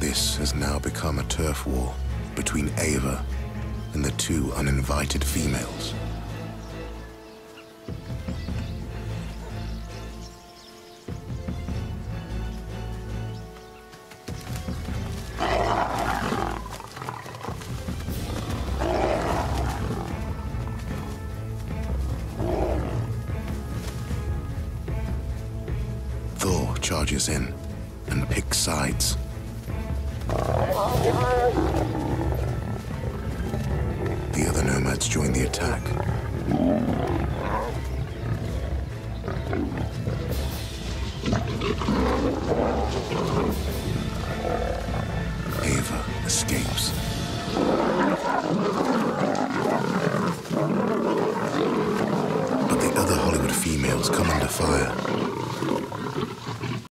This has now become a turf war between Ava and the two uninvited females. Thor charges in and picks sides. The other nomads join the attack.